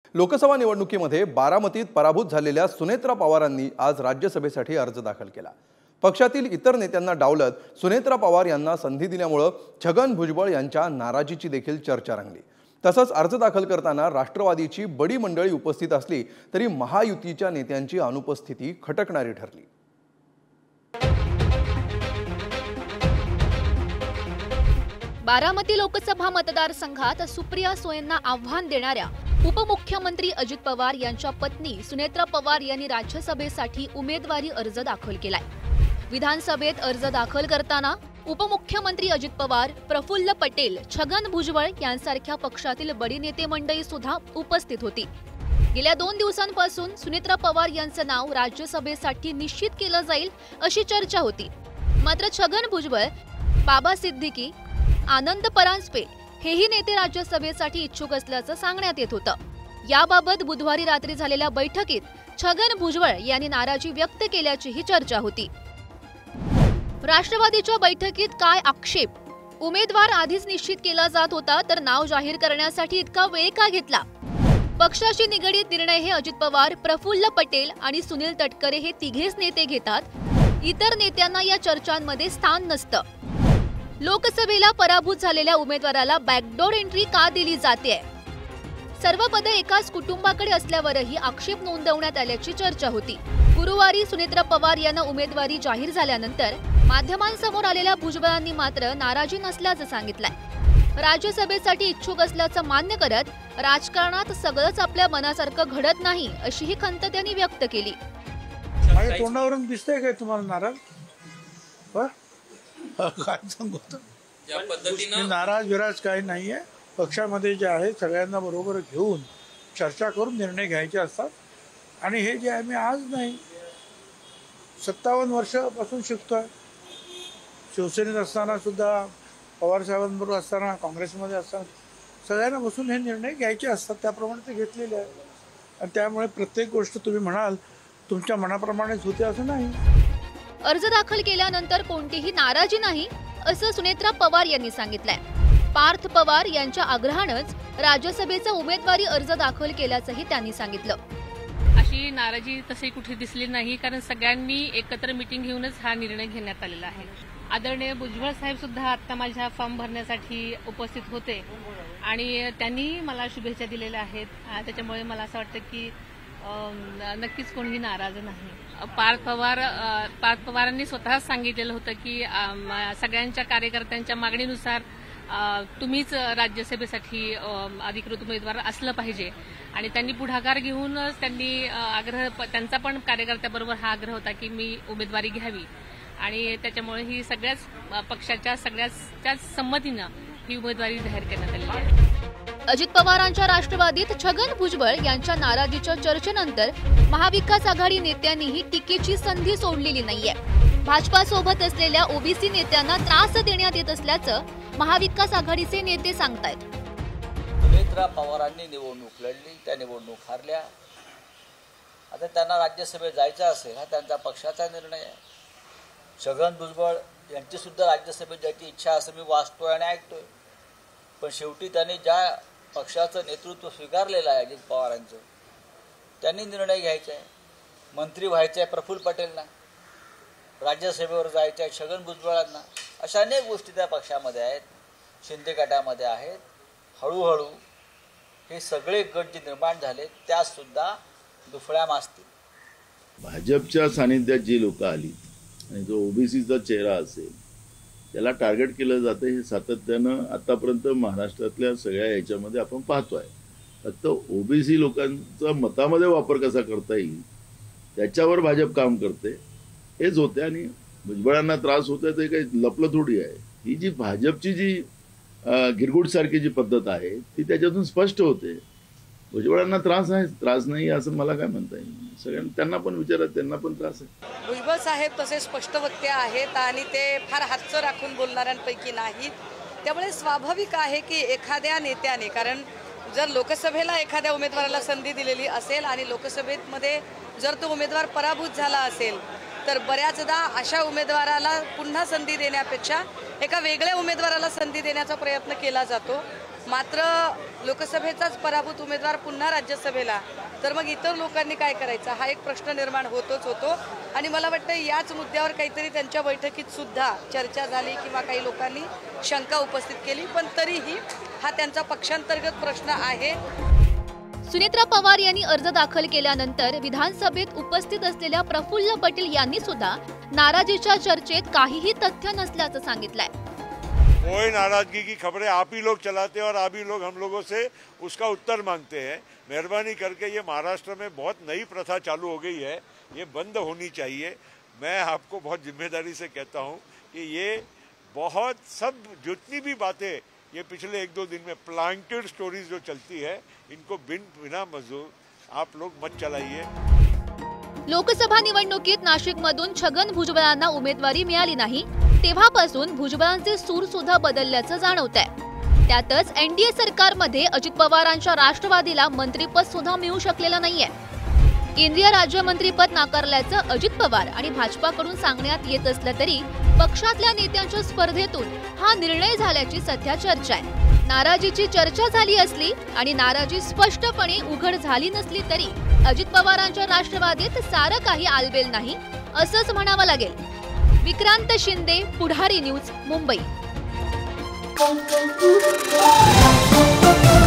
लोकसभा निवडणुकीमध्ये बारामतीत पराभूत झालेल्या सुनेत्रा पवारांनी आज राज्यसभेसाठी अर्ज दाखल केला। पक्षातील इतर नेत्यांना डावलत सुनेत्रा पवार यांना संधी दिल्यामुळे छगन भुजबळ यांच्या नाराजीची देखील चर्चा रंगली। तसंच अर्ज दाखल करताना राष्ट्रवादीची बडी मंडळी उपस्थित असली तरी महायुतीच्या नेत्यांची अनुपस्थिती खटकणारी ठरली। बारामती लोकसभा मतदारसंघात सुप्रिया सुळेंना आव्हान देणाऱ्या उपमुख्यमंत्री अजित पवार यांच्या पत्नी सुनेत्रा पवार यांनी राज्यसभेसाठी उमेदवारी अर्ज दाखल केलाय। विधानसभेत अर्ज दाखल करताना उपमुख्यमंत्री अजित पवार, प्रफुल्ल पटेल, छगन भुजबळ यांसारख्या पक्षातील बडी नेते मंडळी सुद्धा उपस्थित होती। गेल्या 2 दिवसांपासून सुनेत्रा पवार यांचं नाव राज्यसभेसाठी निश्चित केलं जाईल अशी चर्चा होती। मात्र छगन भुजबळ, बाबा सिद्दीकी, आनंद परांजपे हेही नेते राज्यसभेसाठी इच्छुक असल्याचं सांगण्यात येत होतं। याबाबत बुधवारी रात्री झालेल्या बैठकीत छगन भुजबळ यांनी नाराजी व्यक्त केल्याचीही चर्चा होती। राष्ट्रवादीच्या बैठकीत काय आक्षेप? उमेदवार आधीच निश्चित केला जात होता तर नाव जाहीर करण्यासाठी इतका वेळ का घेतला? पक्षाशी निगडीत निर्णय हे अजित पवार, प्रफुल्ल पटेल आणि सुनील तटकरे हे तिघेच नेते घेतात। इतर नेत्यांना या चर्चांमध्ये स्थान नसतं। लोकसभेला पराभूत झालेल्या उमेदवाराला बॅकडोर एंट्री का दिली जाते? सर्व पदे एकाच कुटुंबाकडे असल्यावरही आक्षेप नोंदवण्यात आल्याची चर्चा होती। गुरुवारी सुनेत्रा पवार यांना उमेदवारी जाहीर झाल्यानंतर माध्यमांसमोर आलेल्या भुजबळांनी मात्र नाराजी नसल्याचं सांगितलंय। राज्यसभेसाठी इच्छुक असल्याचं मान्य करत राजकारणात सगळंच आपल्या मनासारखं घडत नाही अशीही खंत त्यांनी व्यक्त केली। तोंडावरून दिसतंय काय तुम्हाला नाराज? काय सांगू या पद्धतीने नाराज विराज काही नाहीये। पक्षामध्ये जे आहे सगळ्यांना बरोबर घेऊन चर्चा करून निर्णय घ्यायचे असतात आणि हे जे आहे मी आज नाही 57 वर्षापासून शिकतोय। शिवसेनेत असताना सुद्धा, पवार साहेबांबरोबर असताना, काँग्रेसमध्ये असताना सगळ्यांना बसून हे निर्णय घ्यायचे असतात, त्याप्रमाणे ते घेतलेले आहेत आणि त्यामुळे प्रत्येक गोष्ट तुम्ही म्हणाल तुमच्या मनाप्रमाणेच होते असं नाही। अर्ज दाखल केल्यानंतर कोणतीही नाराजी नाही असं सुनेत्रा पवार यांनी सांगितलंय। पार्थ पवार यांच्या आग्रहानंच राज्यसभेचा उमेदवारी अर्ज दाखल केल्याचंही त्यांनी सांगितलं। अशी नाराजी तशी कुठे दिसली नाही, कारण सगळ्यांनी एकत्र मीटिंग घेऊनच हा निर्णय घेण्यात आलेला आहे। आदरणीय भुजबळ साहेब सुद्धा आता माझ्या फॉर्म भरण्यासाठी उपस्थित होते आणि त्यांनी मला शुभेच्छा दिलेल्या आहेत। त्याच्यामुळे मला असं वाटतं की नक्कीच कोणीही नाराज नाही। पार्थ पवारांनी स्वतःच सांगितलेलं होतं की सगळ्यांच्या कार्यकर्त्यांच्या मागणीनुसार तुम्हीच राज्यसभेसाठी अधिकृत उमेदवार असलं पाहिजे आणि त्यांनी पुढाकार घेऊनच त्यांचा पण कार्यकर्त्याबरोबर हा आग्रह होता की मी उमेदवारी घ्यावी आणि त्याच्यामुळे ही सगळ्याच पक्षाच्या सगळ्याच संमतीनं ही उमेदवारी जाहीर करण्यात आली आहे। अजित पवारांच्या राष्ट्रवादीत छगन भुजबळ यांच्या नाराजीच्या चर्चेनंतर महाविकास आघाडी नेत्यांनीही टीकेची संधी सोडलेली नाहीये। भाजपासोबत असलेल्या ओबीसी नेत्यांना त्रास देण्यात येत असल्याचं महाविकास आघाडीचे नेते सांगतायत। सुनेत्रा पवारांनी निवडणूक लढली, त्या निवडणूक हारल्या। आता त्यांना राज्यसभेत जायचं असेल हा त्यांचा पक्षाचा निर्णय आहे। छगन भुजबळ यांची सुद्धा राज्यसभेत जायची इच्छा असं मी वाचतोय आणि ऐकतोय, पण शेवटी त्यांनी ज्या पक्षाचं नेतृत्व स्वीकारलेलं आहे अजित पवारांचं, त्यांनी निर्णय घ्यायचा आहे। मंत्री व्हायचं आहे प्रफुल्ल पटेलना, राज्यसभेवर जायचं आहे छगन भुजबळांना, अशा अनेक गोष्टी त्या पक्षामध्ये आहेत, शिंदे गटामध्ये आहेत। हळूहळू हे सगळे गट जे निर्माण झाले त्यात सुद्धा दुफळ्या मासतील। भाजपच्या सानिध्यात जी लोक आली आणि जो ओबीसीचा चेहरा असेल त्याला टार्गेट केलं जातं, हे सातत्यानं आतापर्यंत महाराष्ट्रातल्या सगळ्या याच्यामध्ये आपण पाहतोय। फक्त ओबीसी लोकांचा मतामध्ये वापर कसा करता येईल त्याच्यावर भाजप काम करते हेच होते आणि भुजबळांना त्रास होतोय ते काही लपलं थोडी आहे। ही जी भाजपची जी गिरगुट सारखी जी पद्धत आहे ती त्याच्यातून स्पष्ट होते। भुजबळांना त्रास आहे, त्रास नाही असं मला काय म्हणता येईल। सगळ्यांना त्यांना पण विचारा, त्यांना पण त्रास आहे। भुजबळ साहेब तसे स्पष्टवक्ते आहेत आणि ते फार हातचं राखून बोलणाऱ्यांपैकी नाहीत, त्यामुळे स्वाभाविक आहे की एखाद्या नेत्याने, कारण जर लोकसभेला एखाद्या उमेदवाराला संधी दिलेली असेल आणि लोकसभेमध्ये जर तो उमेदवार पराभूत झाला असेल तर बऱ्याचदा अशा उमेदवाराला पुन्हा संधी देण्यापेक्षा एका वेगळ्या उमेदवाराला संधी देण्याचा प्रयत्न केला जातो मात्र लोकसभेचाच पराभूत उमेदवार पुन्हा राज्यसभेला, तर मग इतर लोकांनी काय करायचं हा एक प्रश्न निर्माण होतो. आणि मला वाटतं याच मुद्द्यावर काहीतरी त्यांच्या बैठकीत सुद्धा चर्चा झाली किंवा काही लोकांनी शंका उपस्थित केली, पण तरीही हा त्यांचा पक्षांतर्गत प्रश्न आहे. सुनेत्रा पवार यांनी अर्ज दाखल केल्यानंतर विधानसभेत उपस्थित असलेल्या प्रफुल्ल पटेल यांनी सुद्धा नाराजीच्या चर्चेत काहीही तथ्य नसल्याचं सांगितलंय. कोई नाराजगी की खबरें आप ही लोग चलाते हैं और आप ही लोग हम लोगों से उसका उत्तर मांगते हैं. मेहरबानी करके ये महाराष्ट्र में बहुत नई प्रथा चालू हो गई है, ये बंद होनी चाहिए. मैं आपको बहुत जिम्मेदारी से कहता हूँ कि ये बहुत सब जितनी भी बातें ये पिछले 1-2 दिन में प्लांटेड स्टोरीज जो चलती है, इनको बिना मजदूर आप लोग मत चलाइए. लोकसभा निवडणुकीत नाशिकमधून छगन भुजबळांना उमेदवारी मिळाली नाही, तेव्हापासून भुजबळांचे सूर सुद्धा बदलल्याचं जाणवतंय. त्यातच एनडीए सरकारमध्ये अजित पवारांच्या राष्ट्रवादीला मंत्रीपद सुद्धा मिळू शकलेलं नाहीये. केंद्रीय राज्यमंत्रीपद नाकारल्याचं अजित पवार आणि भाजपाकडून सांगण्यात येत असलं तरी पक्षातल्या नेत्यांच्या स्पर्धेतून हा निर्णय झाल्याची सध्या चर्चा आहे. नाराजीची चर्चा झाली असली आणि नाराजी स्पष्टपणे उघड झाली नसली तरी अजित पवारांच्या राष्ट्रवादीत सारं काही आलबेल नाही असंच म्हणावं लागेल. विक्रांत शिंदे, पुढारी न्यूज, मुंबई.